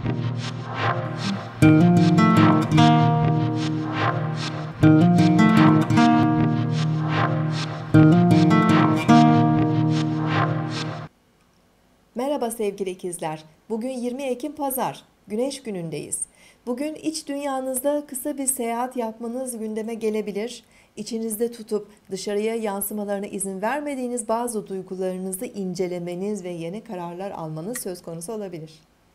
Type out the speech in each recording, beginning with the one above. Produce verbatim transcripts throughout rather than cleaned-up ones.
Merhaba sevgili ikizler. Bugün yirmi Ekim Pazar, Güneş günündeyiz. Bugün iç dünyanızda kısa bir seyahat yapmanız gündeme gelebilir. İçinizde tutup dışarıya yansımalarına izin vermediğiniz bazı duygularınızı incelemeniz ve yeni kararlar almanız söz konusu olabilir.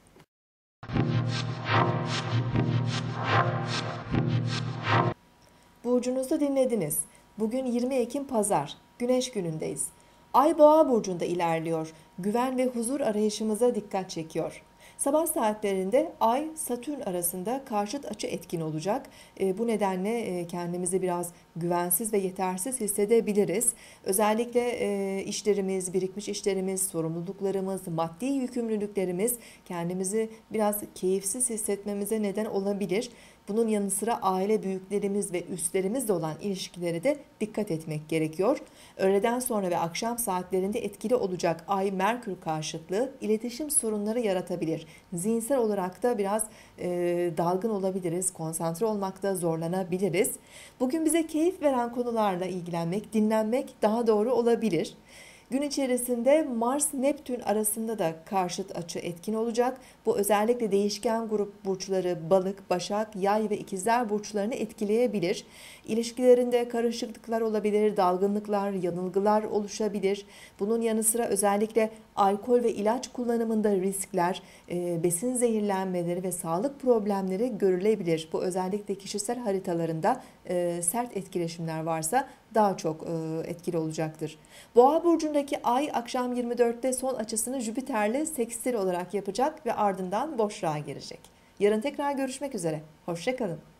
Burcunuzu dinlediniz. Bugün yirmi Ekim Pazar, Güneş günündeyiz. Ay Boğa burcunda ilerliyor. Güven ve huzur arayışımıza dikkat çekiyor. Sabah saatlerinde Ay Satürn arasında karşıt açı etkin olacak. E, bu nedenle e, kendimizi biraz güvensiz ve yetersiz hissedebiliriz. Özellikle e, işlerimiz, birikmiş işlerimiz, sorumluluklarımız, maddi yükümlülüklerimiz kendimizi biraz keyifsiz hissetmemize neden olabilir. Bunun yanı sıra aile büyüklerimiz ve üstlerimizle olan ilişkilere de dikkat etmek gerekiyor. Öğleden sonra ve akşam saatlerinde etkili olacak Ay-Merkür karşıtlığı iletişim sorunları yaratabilir. Zihinsel olarak da biraz e, dalgın olabiliriz, konsantre olmakta zorlanabiliriz. Bugün bize keyif veren konularla ilgilenmek, dinlenmek daha doğru olabilir. Gün içerisinde Mars-Neptün arasında da karşıt açı etkin olacak. Bu özellikle değişken grup burçları Balık, Başak, Yay ve İkizler burçlarını etkileyebilir. İlişkilerinde karışıklıklar olabilir, dalgınlıklar, yanılgılar oluşabilir. Bunun yanı sıra özellikle alkol ve ilaç kullanımında riskler, besin zehirlenmeleri ve sağlık problemleri görülebilir. Bu özellikle kişisel haritalarında sert etkileşimler varsa daha çok etkili olacaktır. Boğa burcundaki Ay akşam yirmi dörtte son açısını Jüpiter'le sekstil olarak yapacak ve ardından boşluğa girecek. Yarın tekrar görüşmek üzere. Hoşça kalın.